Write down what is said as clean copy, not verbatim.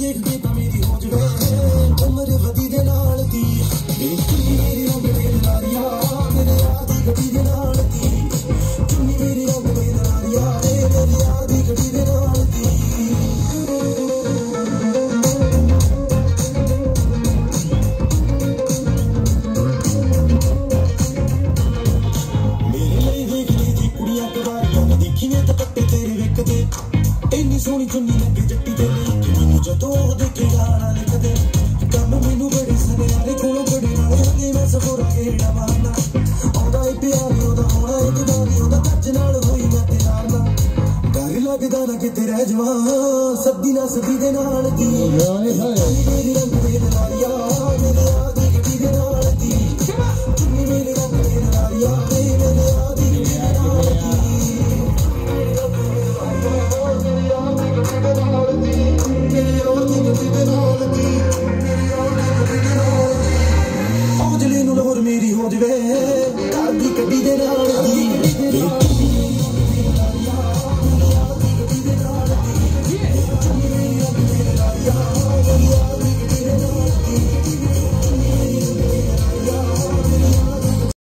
ਦੇਖ ਕੇ ਤਾਂ ਮੇਰੀ ਹੋ ਜਵੇ ਉਮਰ ਵਧੀ ਦੇ ਨਾਲ ਦੀ ਚੁੰਨੀ ਮੇਰੀ ਰੰਗ ਦੇ ਨਾਰੀਆ ਮੇਰੇ ਯਾਰ ਦੀ ਗੱਡੀ ਦੇ ਨਾਲ ਦੀ ਚੁੰਨੀ ਮੇਰੀ ਰੰਗ ਦੇ ਨਾਰੀਆ ਮੇਰੇ ਯਾਰ ਦੀ ਗੱਡੀ ਦੇ ਨਾਲ ਦੀ ਇੰਨੀ ਸੋਹਣੀ ਚੁੰਨੀ ਲੱਗੇ ਜੱਟੀ ਤੇ ਮੈਨੂੰ ਜਦੋਂ ਦੇਖੇ ਗਾਣਾ ਲਿਖਦੇ ਕੰਮ ਮੈਨੂੰ ਬੜੇ ਸਨਿਆਰੇ ਕੋਲੋਂ ਬੜੇ ਨਾਲੇ ਹੱਲੇ ਮੈਂ ਸਫੋਰਾ ਖੇੜਾ ਮਾਰਨਾ ਆਉਂਦਾ ਏ ਪਿਆਰੀ ਉਹਦਾ ਹੋਣਾ ਏ ਦੀਵਾਨੀ ਉਹਦਾ ਕੱਚ ਨਾਲ ਹੋਈ ਮੈਂ ਤੇ ਨਾਲ ਨਾ ਡਰ ਲੱਗਦਾ ਨਾ ਕਿਤੇ ਰਹਿ ਜਾਵਾਂ ਸੱਦੀ ਨਾ ਸੱਦੀ ਦੇ ਨਾਲ ਦੀ ਮੇਰੀ ਰੰਗ ਦੇ ਨਾਰੀਆ ਮੇਰੇ ਯਾਰ ਦੀ ਗੱਡੀ ਦੇ ਨਾਲ ਦੀ ਚੁੰਨੀ ਮੇਰੇ ਰੰਗ ਦੇ ਨਾਰੀਆ ਮੇਰੇ ਯਾਰ ਦੀ ਗੱਡੀ ਦੇ ਨਾਲ ਦੀ Get it on,